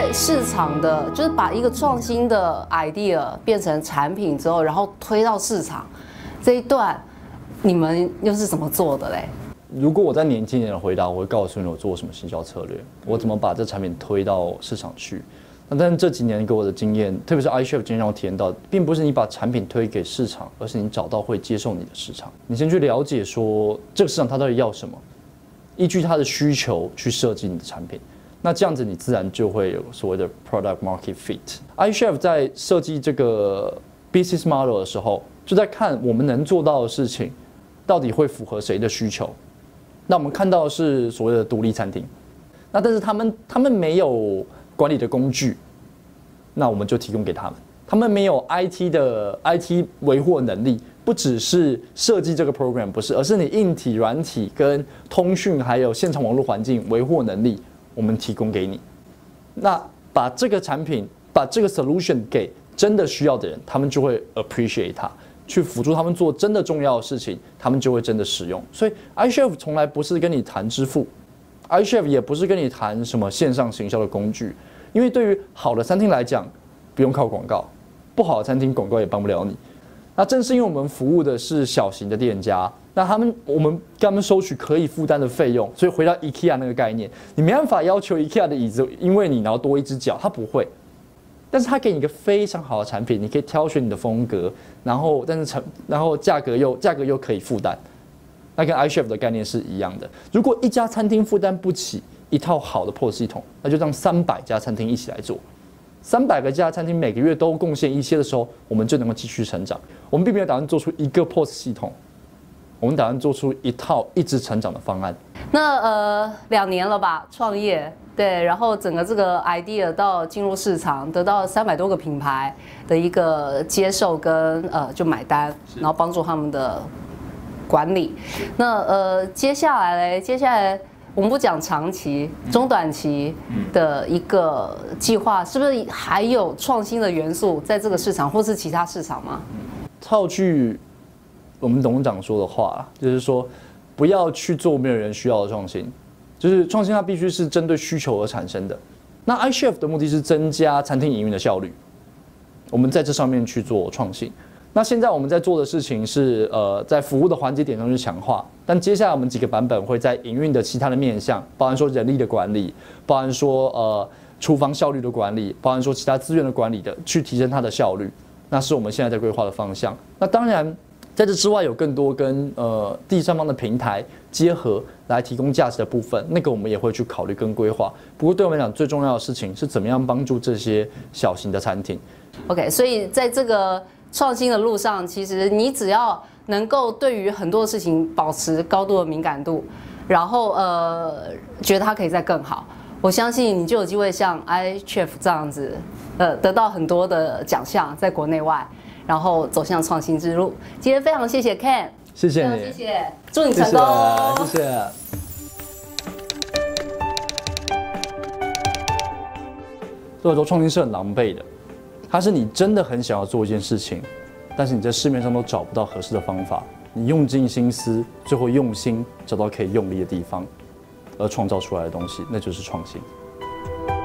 在市场的，就是把一个创新的 idea 变成产品之后，然后推到市场这一段，你们又是怎么做的嘞？ 如果我在年轻人的回答，我会告诉你我做什么行销策略，我怎么把这产品推到市场去。但是这几年给我的经验，特别是 iChef 今天让我体验到，并不是你把产品推给市场，而是你找到会接受你的市场。你先去了解说这个市场它到底要什么，依据它的需求去设计你的产品。那这样子你自然就会有所谓的 product market fit。iChef 在设计这个 business model 的时候，就在看我们能做到的事情，到底会符合谁的需求。那我们看到的是所谓的独立餐厅，那但是他们没有管理的工具，那我们就提供给他们。他们没有 IT 维护能力，不只是设计这个 program 不是，而是你硬体、软体跟通讯还有现场网络环境维护能力，我们提供给你。那把这个产品，把这个 solution 给真的需要的人，他们就会 appreciate 它。去辅助他们做真的重要的事情，他们就会真的使用。所以 iChef 从来不是跟你谈支付 ，iChef 也不是跟你谈什么线上行销的工具，因为对于好的餐厅来讲，不用靠广告，不好的餐厅广告也帮不了你。那正是因为我们服务的是小型的店家，那我们跟他们收取可以负担的费用，所以回到 IKEA 那个概念，你没办法要求 IKEA 的椅子，因为你然后多一只脚，它不会。但是它给你一个非常好的产品，你可以挑选你的风格，然后价格又可以负担，那跟 iChef 的概念是一样的。如果一家餐厅负担不起一套好的 POS 系统，那就让300家餐厅一起来做，300家餐厅每个月都贡献一些的时候，我们就能够继续成长。我们并没有打算做出一个 POS 系统，我们打算做出一套一直成长的方案。 那2年了吧，创业。对，然后整个这个 idea 到进入市场，得到300多个品牌的一个接受跟就买单，然后帮助他们的管理。那接下来我们不讲长期、中短期的一个计划，是不是还有创新的元素在这个市场或是其他市场吗？ 套句我们董事长说的话，就是说不要去做没有人需要的创新。就是创新，它必须是针对需求而产生的。那 iChef 的目的是增加餐厅营运的效率，我们在这上面去做创新。那现在我们在做的事情是，在服务的环节点上去强化。但接下来我们几个版本会在营运的其他的面向，包含说人力的管理，包含说厨房效率的管理，包含说其他资源的管理的，去提升它的效率。那是我们现在在规划的方向。那当然，在这之外有更多跟第三方的平台结合来提供价值的部分，那个我们也会去考虑跟规划。不过对我们来讲，最重要的事情是怎么样帮助这些小型的餐厅。 OK， 所以在这个创新的路上，其实你只要能够对于很多事情保持高度的敏感度，然后觉得它可以再更好，我相信你就有机会像 iChef 这样子，得到很多的奖项，在国内外。然后走向创新之路。今天非常谢谢 Ken， 谢谢你， 谢谢，祝你成功， 谢谢。所以说创新是很狼狈的，它是你真的很想要做一件事情，但是你在市面上都找不到合适的方法，你用尽心思，最后用心找到可以用力的地方，而创造出来的东西，那就是创新。